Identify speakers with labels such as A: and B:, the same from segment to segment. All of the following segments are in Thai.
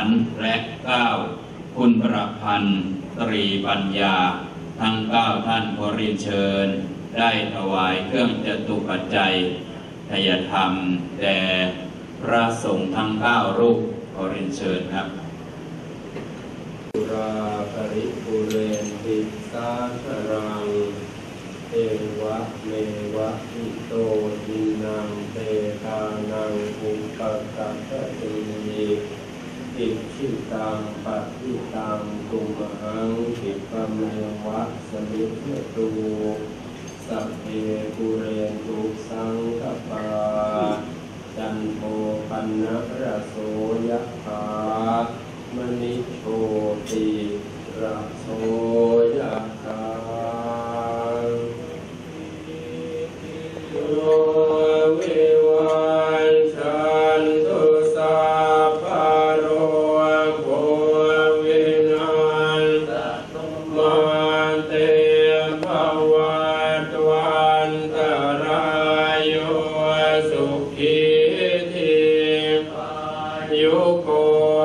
A: และ9คุณประพันธ์ตรีปัญญาทั้ง9ท่านขอเรียนเชิญได้ถวายเครื่องจตุปัจจัยทายธรรมแด่พระสงฆ์ทั้ง9รูปขอเรียนเชิญครับ
B: ปุราปริปุเรนติสาครังเอวะเมวะอิโตทินังเตตานังอุปกัปปติอิชิตังปฏิตังตุมหังคิปะเมวะสมิจฉตุสัพเพปุเรนตุสังคปาจันโทปันนะระโสยะถามณิโชติระโสยะถาโยวิวันชันตุสัพพะโรโควินัสมันเตภวัตวันตรายโยสุขีทียุโก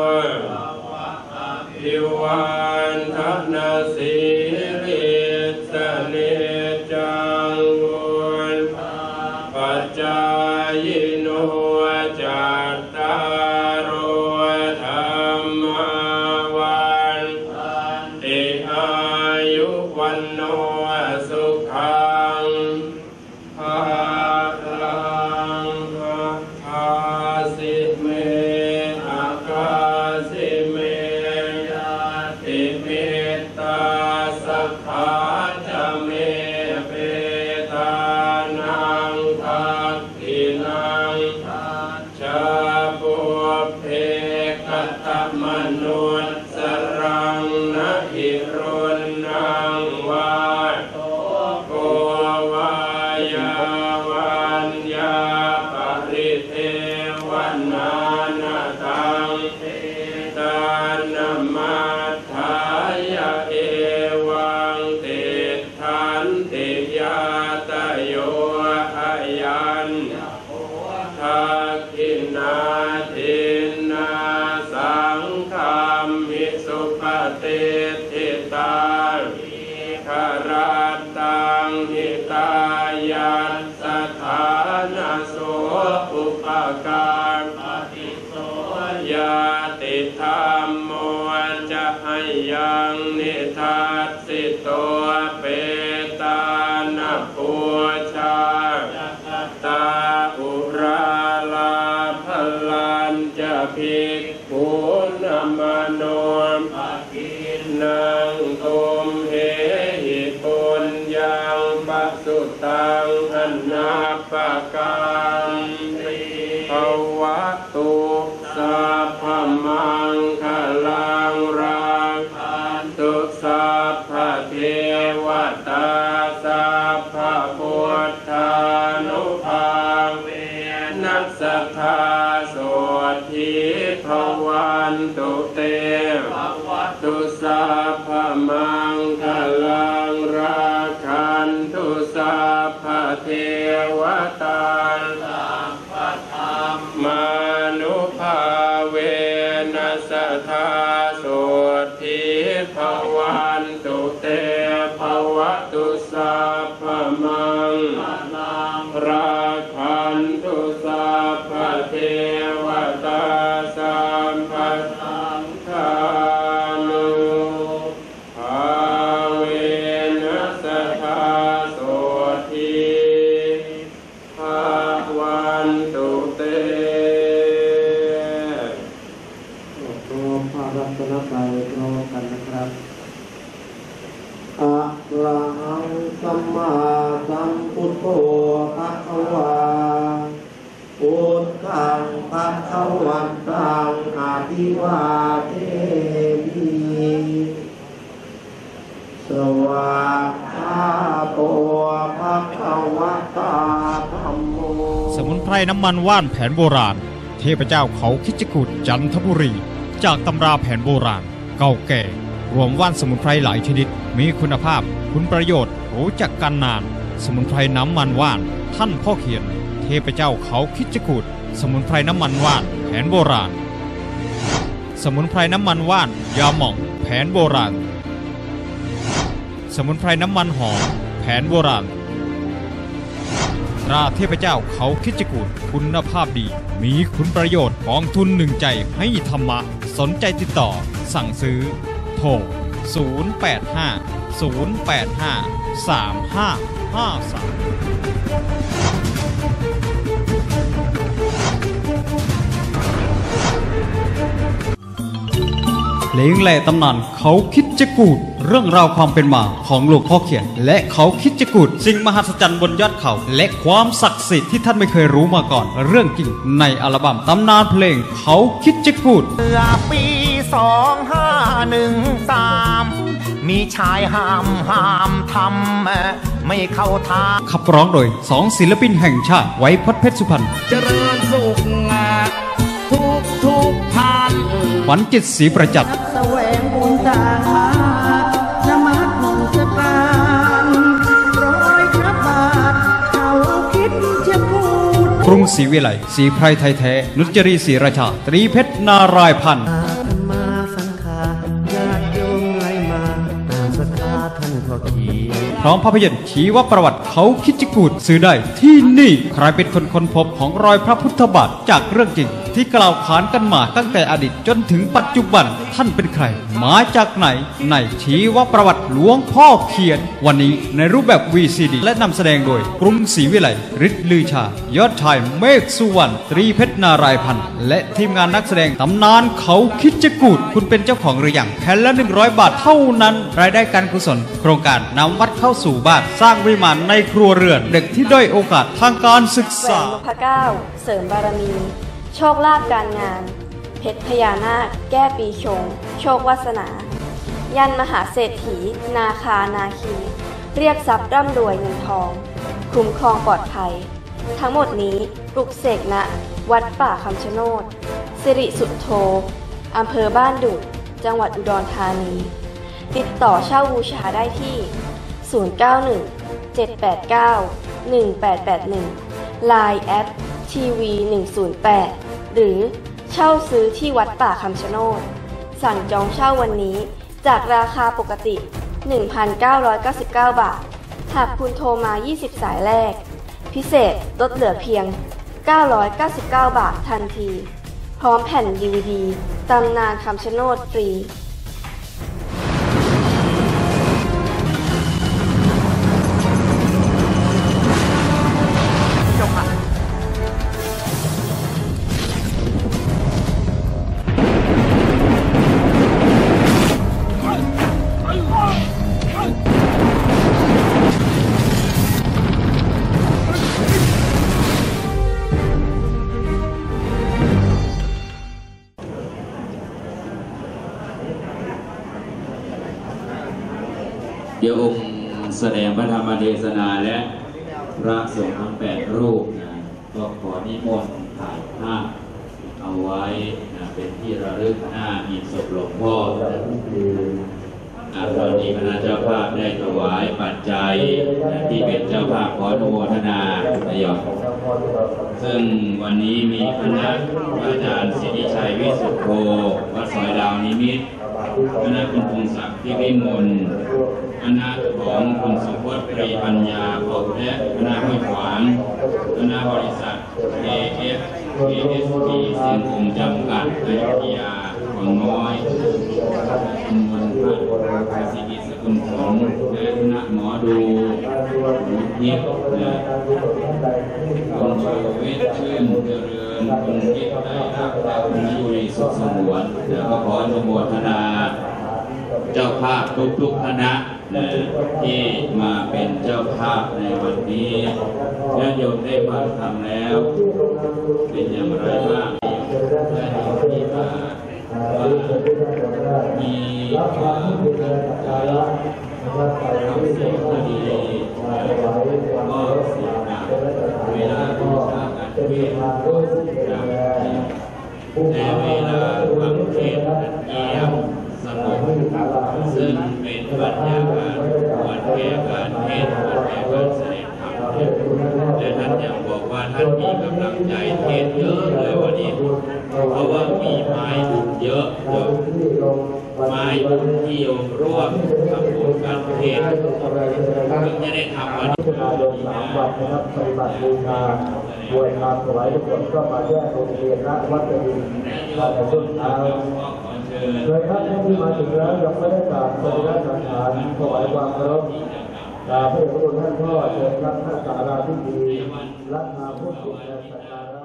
B: ภิวันทนาสีริสเนจังวุนปัจจายโนจัตตารโอธรรมวันติอายุวันโนสุขังภาลังอาสิเมอาคาสิเมติเมตตาสัพพะจะเมเปตานังทักขินังชาปุเพกตมนุสรังนะหิรุนนังวาโตโกวายาวันยาปริเทวันนานาตังตานมัฏฐายะเอวังติทันติยาตโยอายันทักขินาทินาสังฆามิสุปฏิทิตาคารัตตังหิตายัสสถานะโสอุปการปฏิโสยาติธรรมโมจะให้ยังนิทัสสิโตเปตานะปูชาตาอุราลาภลันจะภิกขุนมโนภกินังตุมเหหิปุญญังปัสสุตังอนาปกังภวตุสัพพมังคลังรักขันตุสัพพเทวตาสัพพพุทธานุภาเวนัสสทธาโสทิภวันตุเตภวตุสัพพมังคลังรักขันตุสัพพเทวตาสัพพธรรมานุภาเวนัสสทธาโสทิภวันตุเตภวตุสัพพมังรักขันตุสัพพเทวตาสัมปสังฆานุภาเวนัสสทธาโสทิภวันตุเตโปรพารัตนตรัยโปรกันนะครับอะระหังสัมมาสัมพุทโธภะคะวาพุทธังภะคะวันตังอะภิวาเทมิสวากขาโตภะคะวะตาธัมโม
C: สมุนไพรน้ำมันว่านแผนโบราณเทพเจ้าเขาคิจกูฏจันทบุรีจากตำราแผนโบราณเก่าแก่รวมว่านสมุนไพรหลายชนิดมีคุณภาพคุณประโยชน์รู้จักกันนานสมุนไพรน้ำมันว่านท่านพ่อเขียนเทพเจ้าเขาคิจกูฏสมุนไพรน้ำมันว่านแผนโบราณสมุนไพรน้ำมันว่านยาหม่องแผนโบราณสมุนไพรน้ำมันหอมแผนโบราณตราเทพเจ้าเขาคิดจกูฏคุณภาพดีมีคุณประโยชน์กองทุนหนึ่งใจให้ธรรมะสนใจติดต่อสั่งซื้อโทรเพลงแหล่ตำนานเขาคิดจะกูดเรื่องราวความเป็นมาของหลวงพ่อเขียนและเขาคิดจะกูดสิ่งมหัศจรรย์บนยอดเขาและความศักดิ์สิทธิ์ที่ท่านไม่เคยรู้มาก่อนเรื่องจริงในอัลบั้มตำนานเพลงเขาคิดจะกูด
D: เมื่อปี2513มีชายห้ามทำไม่เข้าทาง
C: ขับร้องโดย2ศิลปินแห่งชาติไว้พจน์เพชรสุพรรณ
D: เจริญสุขทุกท่าน
C: ขวัญจิตศรีประจักษ์
D: แสวงบุญจากฟ้านมัสสการร้อยพระบาทเขาคิดจะพูด
C: กรุงศรีวิไลศรีไพรไทยแท้นุจรีศรีราชาตรีเพชรนารายพันธ์พร้อมภาพยนตร์ชีวประวัติเขาคิดจกูฏซื้อได้ที่นี่ใครเป็นคนค้นพบของรอยพระพุทธบาทจากเรื่องจริงที่กล่าวขานกันมาตั้งแต่อดีตจนถึงปัจจุบันท่านเป็นใครมาจากไหนในชีวประวัติหลวงพ่อเขียนวันนี้ในรูปแบบ VCD และนำแสดงโดยกรุงศรีวิไลฤทธิ์ลือชายอดชายเมฆสุวรรณตรีเพชรนารายพันธ์และทีมงานนักแสดงตำนานเขาคิดจกูฏคุณเป็นเจ้าของหรือยังแผ่นละ100 บาทเท่านั้นรายได้การกุศลโครงการนำวัดเข้าสู่บ้านสร้างวิมานในครัวเรือนเด็กที่ด้อยโอกาสทางการศึกษา
E: แหวนนพเก้าเสริมบารมีโชคลาภการงานเพชรพญานาคแก้ปีชงโชควาสนายันมหาเศรษฐีนาคานาคีเรียกทรัพย์ร่ำรวยเงินทองคุ้มครองปลอดภัยทั้งหมดนี้ปลุกเสกณวัดป่าคำชะโนดสิริสุทโธอำเภอบ้านดุจังหวัดอุดรธานีติดต่อเช่าบูชาได้ที่091-789-1881 Line @TV108 หรือเช่าซื้อที่วัดป่าคำชะโนดสั่งจองเช่าวันนี้จากราคาปกติ 1,999 บาทหากคุณโทรมา20สายแรกพิเศษลดเหลือเพียง999 บาททันทีพร้อมแผ่น DVD ตำนานคำชะโนดฟรี
A: เดี๋ยวองค์แสดงพระธรรมเทศนาและพระสงฆ์ทั้ง8 รูปก็ขอนิมนต์ถ่ายภาพเอาไว้เป็นที่ระลึกหน้าหีบศพหลวงพ่อตอนนี้คณะเจ้าภาพได้ถวายปัจจัยที่เป็นเจ้าภาพขออนุโมทนาประโยชน์ซึ่งวันนี้มีคณะอาจารย์สิทธิชัยวิสุทธโธวัดซอยดาวนิมิตรคณะคุณพงศักดิ์พิพิมลคณะของคุณสุพจน์ปรีปัญญาปกและคณะห้วยขวางคณะบริษัท ASP เสียงคงจำกัดอยุธยาของน้อยคุณมนพระศิริสกุลผลและคณะหมอดูหมูทิพย์คุณชูวิทย์ชื่นเจริญคุณทิพย์ได้รักและคุณยุรีสุขสงวนแล้วก็ขออนุโมทนาเจ้าภาพทุกๆคณะที่มาเป็นเจ้าภาพในวันนี้ญาติโยมได้ฟังธรรมแล้วเป็นอย่างไรบ้างญาติโยมที่มามีความตั้งใจทำสิ่งที่ดีก็เสียหนักเวลาบูชาการเทศแต่เวลาฟังเทศเงียบสงบซึ่งเป็นบรรยากาศควรแก่การเทศน์ควรแก่การแสดงธรรมและท่านยังบอกว่าท่านมีกำลังใจเทศเยอะเลยวันนี้เพราะว่ามีไม้บุญเยอะไม้บุญที่โยมร่วมทำบุญกันเทศถึงจะได้ทำวันนี้
F: 3 วันนะครับปฏิบัติบูชาบวชธรรมถวายทุกคนก็มาแยกโรงเรียนณวัดเจดีย์มาแต่ช่วงเช้าโดยท่านที่มาถึงแล้วยังไม่ได้กราบสรีระสังขารถวายความเคารพพระเดชพระคุณท่านพ่อเชิญรับหน้าศาลาที่ดีรับมาพูดคุยในสักการะ